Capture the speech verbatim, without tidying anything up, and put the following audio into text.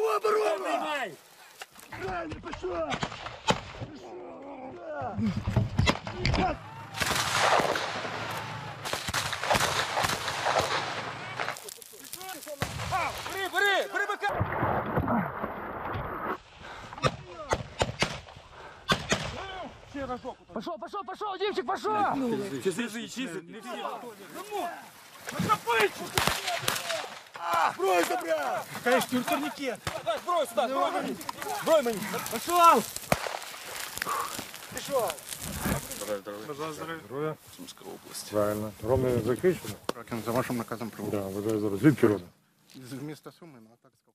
оборону! Правильно, пошел! Бери, бери, бери бика! Пошел, пошел, пошел, Димчик, пошел! Чизи, чизи, не всі. Брось, добра! Конечно, в турнике. Давай, брой сюда, брой мені. Брой мені. Пошел! Пішов. Бажаю здоров'я. Здоров'я. Сумська область. Правильно. Ромне захищено? За вашим наказом проводимо. Да, бажаю здоров'я. Звідки родом? З міста Суми, ну а так